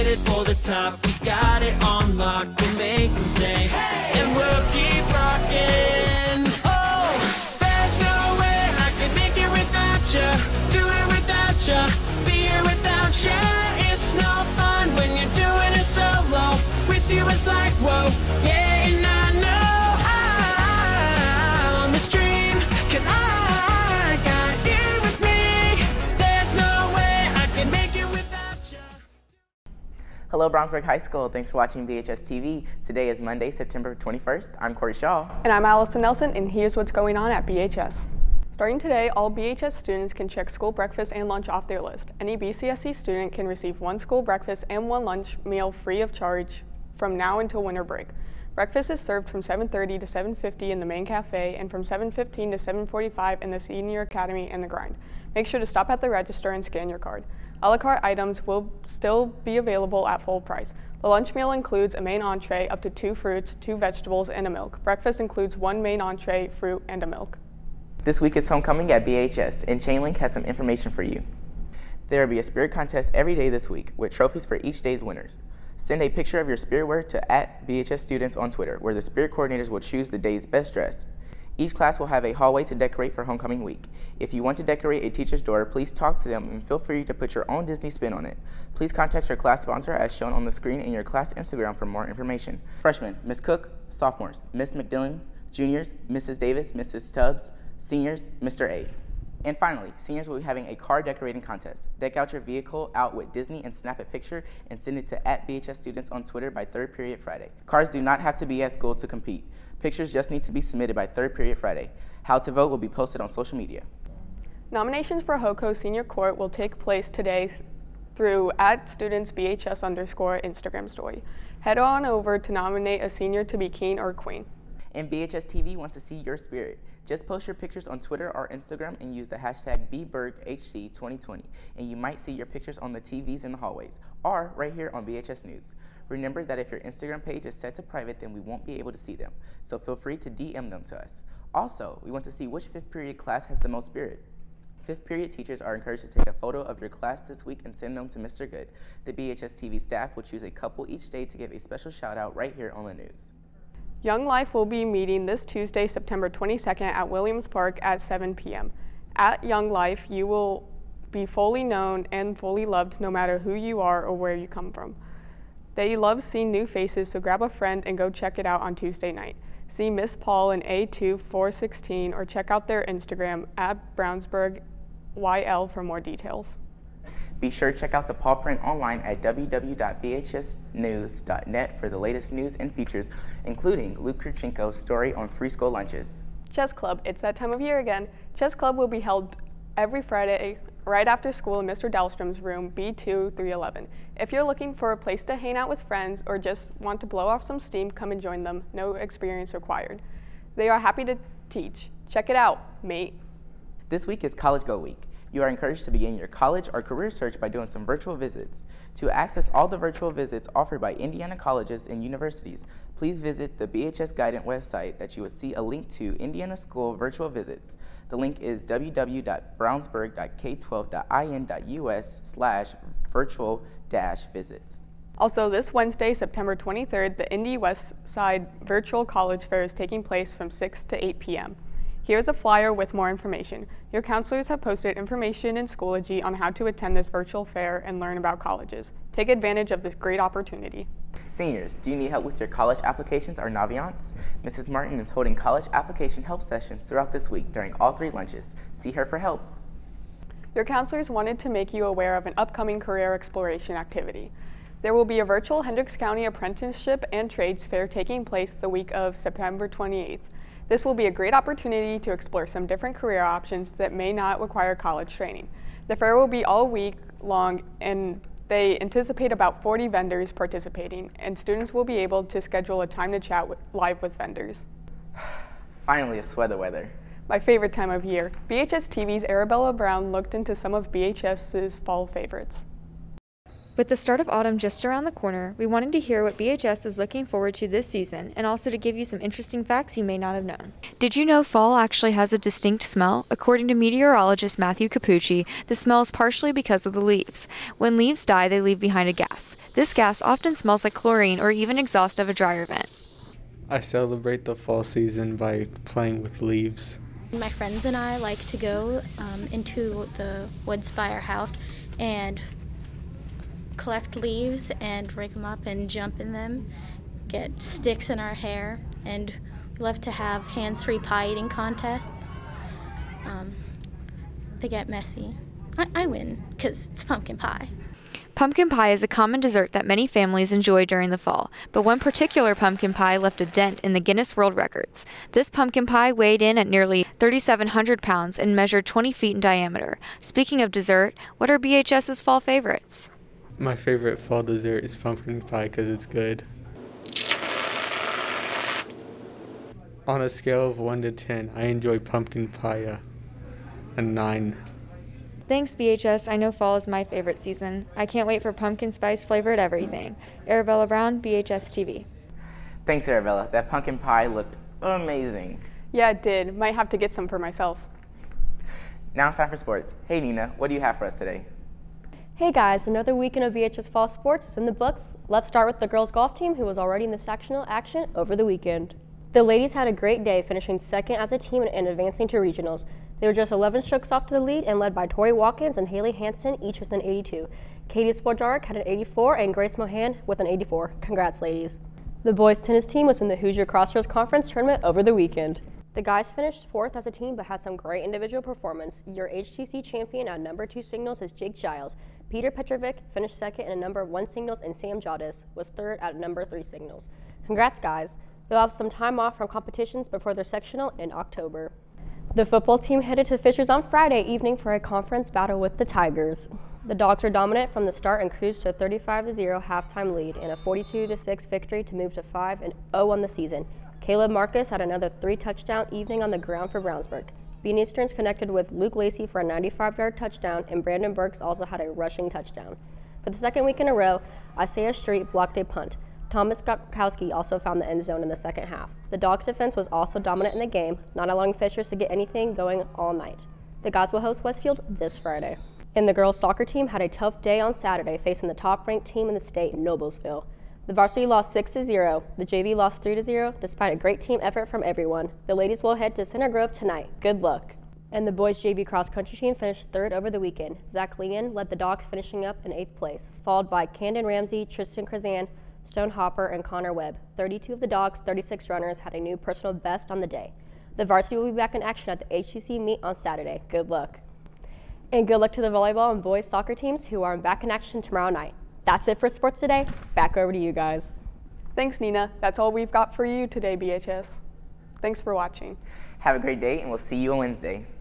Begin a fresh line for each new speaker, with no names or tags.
headed for the top. We got it on lock, we'll make them say, hey! And we'll keep rocking. Oh, there's no way I can make it without ya, do it without ya, be here without ya. It's no fun when you're doing it solo. With you it's like, whoa, yeah, and I know I'm on this dream, 'cause I got you with me. There's no way I can make it without you.
Hello, Brownsburg High School. Thanks for watching BHS TV. Today is Monday, September 21st. I'm Corey Shaw.
And I'm Allison Nelson, and here's what's going on at BHS. Starting today, all BHS students can check school breakfast and lunch off their list. Any BCSC student can receive one school breakfast and one lunch meal free of charge from now until winter break. Breakfast is served from 7:30 to 7:50 in the main cafe and from 7:15 to 7:45 in the Senior Academy and the Grind. Make sure to stop at the register and scan your card. A la carte items will still be available at full price. The lunch meal includes a main entree, up to 2 fruits, 2 vegetables, and a milk. Breakfast includes 1 main entree, fruit, and a milk.
This week is homecoming at BHS, and Chainlink has some information for you. There will be a spirit contest every day this week with trophies for each day's winners. Send a picture of your spirit wear to @BHS Students on Twitter, where the spirit coordinators will choose the day's best dress. Each class will have a hallway to decorate for homecoming week. If you want to decorate a teacher's door, please talk to them and feel free to put your own Disney spin on it. Please contact your class sponsor as shown on the screen and your class Instagram for more information. Freshmen, Ms. Cook. Sophomores, Ms. McDillon. Juniors, Mrs. Davis, Mrs. Stubbs. Seniors, Mr. A. And finally, seniors will be having a car decorating contest. Deck out your vehicle out with Disney and snap a picture and send it to @BHS Students on Twitter by 3rd period Friday. Cars do not have to be at school to compete. Pictures just need to be submitted by 3rd period Friday. How to vote will be posted on social media.
Nominations for HOCO Senior Court will take place today through @StudentsBHS_ Instagram story. Head on over to nominate a senior to be king or queen.
And BHS TV wants to see your spirit. Just post your pictures on Twitter or Instagram and use the hashtag BBurgHC2020, and you might see your pictures on the TVs in the hallways, or right here on BHS News. Remember that if your Instagram page is set to private, then we won't be able to see them, so feel free to DM them to us. Also, we want to see which 5th period class has the most spirit. 5th period teachers are encouraged to take a photo of your class this week and send them to Mr. Good. The BHS TV staff will choose a couple each day to give a special shout out right here on the news.
Young Life will be meeting this Tuesday, September 22nd at Williams Park at 7 p.m. At Young Life, you will be fully known and fully loved no matter who you are or where you come from. They love seeing new faces, so grab a friend and go check it out on Tuesday night. See Miss Paul in A2416 or check out their Instagram @Brownsburg YL for more details.
Be sure to check out the paw print online at www.bhsnews.net for the latest news and features, including Luke Kurchenko's story on free school lunches.
Chess Club, it's that time of year again. Chess Club will be held every Friday right after school in Mr. Dahlstrom's room, B2311. If you're looking for a place to hang out with friends or just want to blow off some steam, come and join them. No experience required. They are happy to teach. Check it out, mate.
This week is College Go Week. You are encouraged to begin your college or career search by doing some virtual visits. To access all the virtual visits offered by Indiana colleges and universities, please visit the BHS Guidance website that you will see a link to Indiana School Virtual Visits. The link is www.brownsburg.k12.in.us/virtual-visits.
Also, this Wednesday, September 23rd, the Indy West Side Virtual College Fair is taking place from 6 to 8 p.m. Here's a flyer with more information. Your counselors have posted information in Schoology on how to attend this virtual fair and learn about colleges. Take advantage of this great opportunity.
Seniors, do you need help with your college applications or Naviance? Mrs. Martin is holding college application help sessions throughout this week during all 3 lunches. See her for help.
Your counselors wanted to make you aware of an upcoming career exploration activity. There will be a virtual Hendricks County Apprenticeship and Trades Fair taking place the week of September 28th. This will be a great opportunity to explore some different career options that may not require college training. The fair will be all week long, and they anticipate about 40 vendors participating, and students will be able to schedule a time to chat live with vendors.
Finally, it's sweater weather.
My favorite time of year. BHS TV's Arabella Brown looked into some of BHS's fall favorites.
With the start of autumn just around the corner, we wanted to hear what BHS is looking forward to this season and also to give you some interesting facts you may not have known. Did you know fall actually has a distinct smell? According to meteorologist Matthew Capucci, the smell is partially because of the leaves. When leaves die, they leave behind a gas. This gas often smells like chlorine or even exhaust of a dryer vent.
I celebrate the fall season by playing with leaves.
My friends and I like to go into the woods by our house and collect leaves and rake them up and jump in them, get sticks in our hair, and we love to have hands-free pie eating contests. They get messy. I win because it's pumpkin pie.
Pumpkin pie is a common dessert that many families enjoy during the fall, but one particular pumpkin pie left a dent in the Guinness World Records. This pumpkin pie weighed in at nearly 3,700 pounds and measured 20 feet in diameter. Speaking of dessert, what are BHS's fall favorites?
My favorite fall dessert is pumpkin pie because it's good. On a scale of 1 to 10, I enjoy pumpkin pie a 9.
Thanks, BHS. I know fall is my favorite season. I can't wait for pumpkin spice flavored everything. Arabella Brown, BHS TV.
Thanks, Arabella. That pumpkin pie looked amazing.
Yeah, it did. Might have to get some for myself.
Now it's time for sports. Hey, Nina, what do you have for us today?
Hey guys, another weekend of BHS Fall Sports is in the books. Let's start with the girls golf team, who was already in the sectional action over the weekend. The ladies had a great day, finishing second as a team and advancing to regionals. They were just 11 strokes off to the lead and led by Tori Watkins and Haley Hansen, each with an 82. Katie Sporjarek had an 84 and Grace Mohan with an 84. Congrats, ladies. The boys tennis team was in the Hoosier Crossroads Conference tournament over the weekend. The guys finished fourth as a team but had some great individual performance. Your HTC champion at number 2 singles is Jake Giles. Peter Petrovic finished second in number 1 singles, and Sam Jadis was third at number 3 singles. Congrats, guys. They'll have some time off from competitions before their sectional in October. The football team headed to Fishers on Friday evening for a conference battle with the Tigers. The Dogs were dominant from the start and cruised to a 35-0 halftime lead and a 42-6 victory to move to 5-0 on the season. Caleb Marcus had another 3-touchdown evening on the ground for Brownsburg. Bean Easterns connected with Luke Lacey for a 95-yard touchdown, and Brandon Burks also had a rushing touchdown. For the second week in a row, Isaiah Street blocked a punt. Thomas Gopkowski also found the end zone in the second half. The Dogs' defense was also dominant in the game, not allowing Fishers to get anything going all night. The guys will host Westfield this Friday. And the girls' soccer team had a tough day on Saturday, facing the top-ranked team in the state, Noblesville. The varsity lost 6-0. The JV lost 3-0, despite a great team effort from everyone. The ladies will head to Center Grove tonight. Good luck. And the boys' JV cross-country team finished third over the weekend. Zach Leon led the Dogs, finishing up in 8th place, followed by Camden Ramsey, Tristan Krazan, Stone Hopper, and Connor Webb. 32 of the Dogs' 36 runners had a new personal best on the day. The varsity will be back in action at the HTC meet on Saturday. Good luck. And good luck to the volleyball and boys' soccer teams, who are back in action tomorrow night. That's it for sports today. Back over to you guys.
Thanks, Nina. That's all we've got for you today, BHS. Thanks for watching.
Have a great day, and we'll see you on Wednesday.